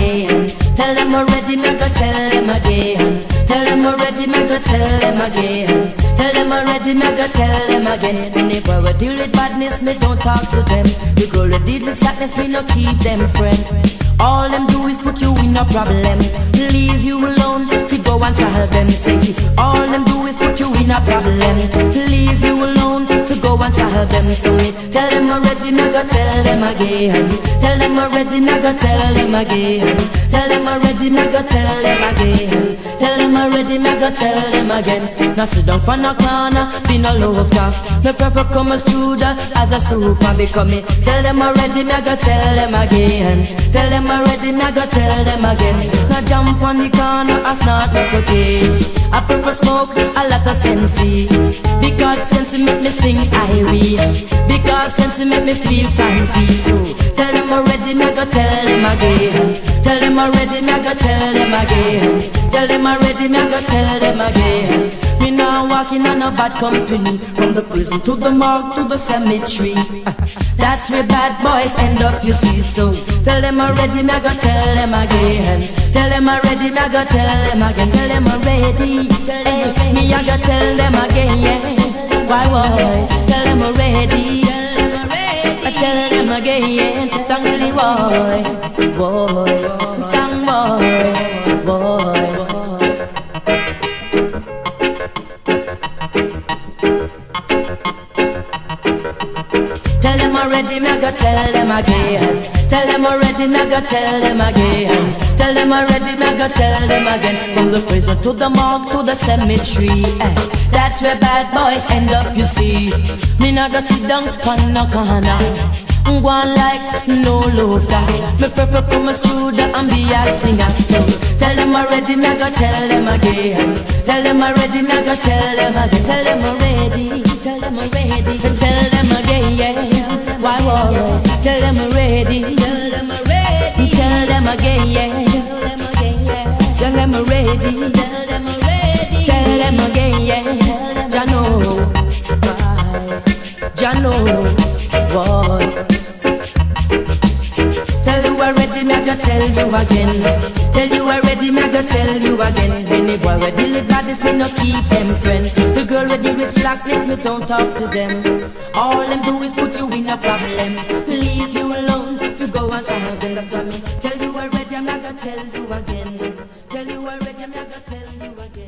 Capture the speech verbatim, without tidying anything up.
again. Tell them already, me go tell them again. Tell them already, me go tell them again. Tell them already, me go tell them again. And if I will deal with badness, me don't talk to them. The girl that deal with slackness, me no keep them friend. All them do is put you in a problem, leave you alone, we go and solve them. Say, all them do is put you in a problem, leave you alone, we go and solve them. So me tell them already, me go tell them again. Tell them already, me go tell them again. Tell them already, me go tell them again. Tell them already, me go tell them again. Now sit down on a corner, be no love talk. Me prefer come as Judah as a super become me. Tell them already, me go tell them again. Tell them already, me go tell them again. Now jump on the corner, I snort not cocaine. I prefer smoke, a lot of sensei. Because sense make me sing irie. Because sense make me feel fancy. So tell them already, me go tell them again. Tell them already, me go tell them again. Tell them already, me go tell them again. Me now walking on a bad company. From the prison to the morgue to the cemetery. That's where bad boys end up, you see. So tell them already, me go tell them again. Tell them already, me go tell them again. Tell them already, hey, me I go tell them again, yeah. Why, why? Tell them already, I tell them again. Stang Lily boy, boy, Stang boy, boy. Tell them already, me go tell them again. Tell them already, me go tell them again. Tell them already, me go tell them again. From the prison to the morgue to the cemetery, eh, that's where bad boys end up, you see. Me not go sit down on no corner, go on like no love that. Me prefer come as Judah and be a singer. So tell them already, me go tell them again. Tell them already, me go tell them again. Tell them already, tell them already, tell them again, yeah. Why, why? Tell them already, tell them already, tell them again, yeah. Tell them already, tell them already, tell them again, yeah. Jano, why? Jano, why? Tell you already, me go tell you again. Tell you already, me go tell you again. Any boy we deal with badness, me no keep them friend. The girl we deal with slackness, me don't talk to them. All them do is put you in a problem, leave you alone, you go and solve them. That's why me tell you already, me go tell you again. Tell you already, me go tell you again.